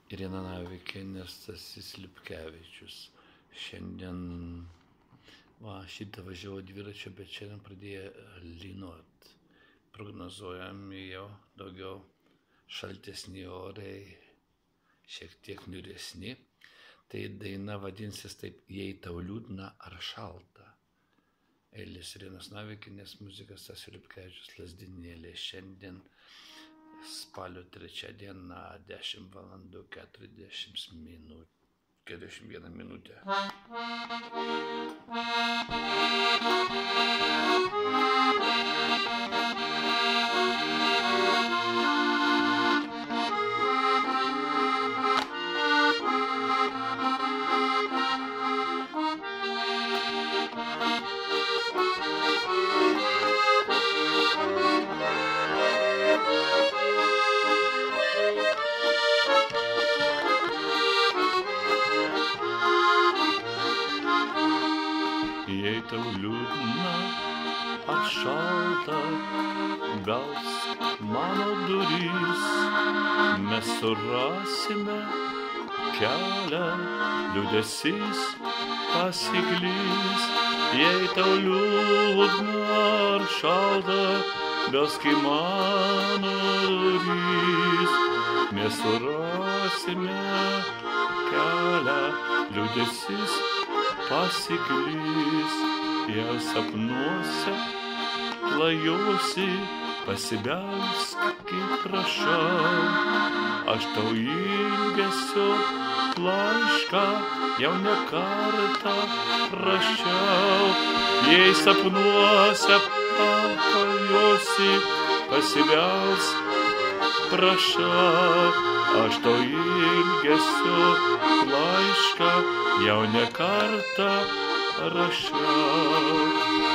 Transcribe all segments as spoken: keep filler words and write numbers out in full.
Irena Navikienė, Stasys Lipkevičius. Šiandien, va, šitą važiavo dviračio, bet šiandien pradėjo lynuot. Prognozuojami jau daugiau šaltesni orai, šiek tiek niūresni. Tai daina vadinsis taip, jei tau liūdna ar šalta. Eilės Irenos Navikienės, muzikas Stasio Lipkevičius, Lazdynėlė. Šiandien spalio trečią dieną, dešimt valandų keturiasdešimt minučių. keturiasdešimt viena minutė. Jei tau liūdna ar šalta, belsk mano durys, mes surasime kelią, liūdesys pasiklys. Jei tau liūdna ar šalta, belsk į mano durys, mes surasime kelią, liūdesys pasiklys. Jau sapnuose klajosi, pasibelsk, kaip prašau. Aš tau ilgesio laišką jau ne kartą rašiau. Jei sapnuose paklajosi, pasibelsk, prašau. Aš tau ilgesio laišką jau ne kartą rašiau.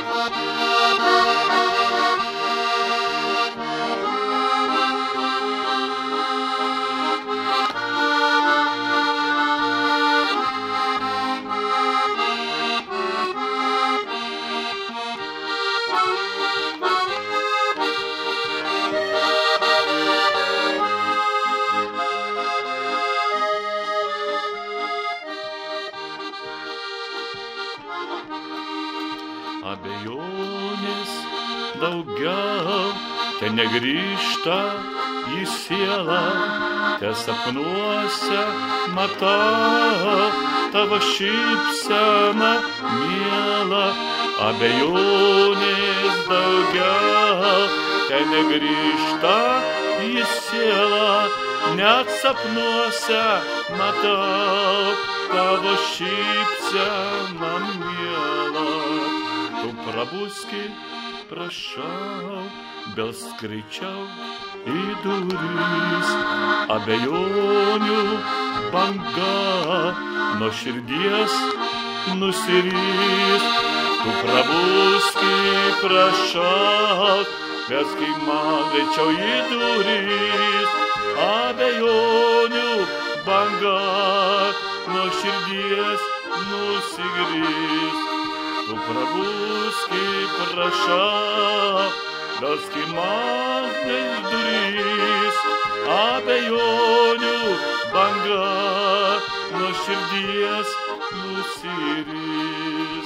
Abejonės daugiau te negrįžta į sielą, te sapnuose matau tavo šypseną mielą. Abejonės daugiau te negrįžta į sielą, net sapnuose matau tavo šypseną mielą. Tu prabuski, prašau, belsk greičiau į duris. Abejonių banga nuo širdies nusirys. Tu prabuski, prašau, belsk man greičiau į duris. Abejonių banga nuo širdies nusigrys. Tu prabuski, prašau, belsk man į duris. Abejonių banga nuo širdies nusiris.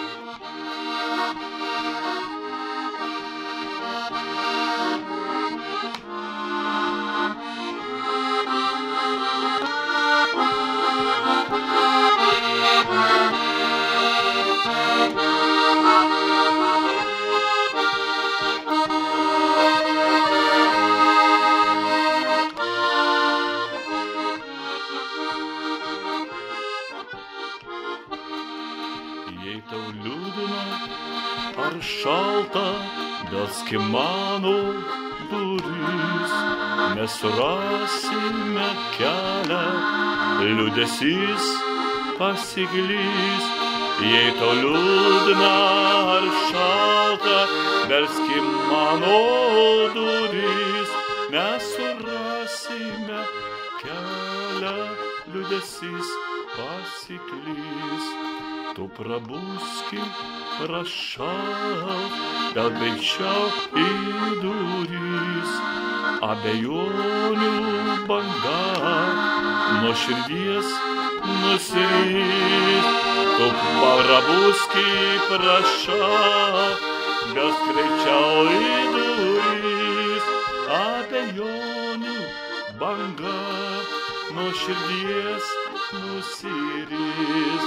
Jei tau liūdna ar šalta, belsk į mano duris, mes surasime kelią, liūdesys pasiklys. Jei tau liūdna ar šalta, belsk į mano duris, mes surasime kelią, liūdesys pasiklys. Tu prabuski, prašau, belsk greičiau į duris. Abejonių banga nuo širdies nusiris. Tu parabuski, prašau, bes greičiau į duris. Abejonių banga nuo širdies nusiris.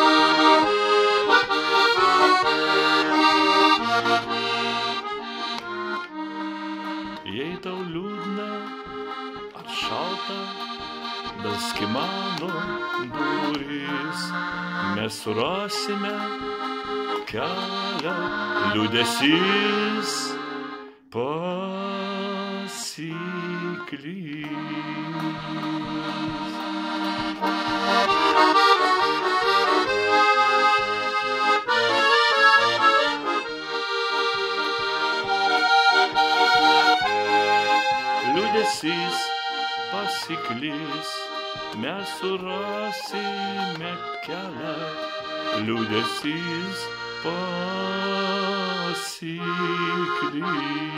Jei tau liūdna ar šalta, belski mano duris, mes surasime kelią, liūdesys pasiklys. Liūdesys pasiklys, mes surasime kelią, liūdesys pasiklys.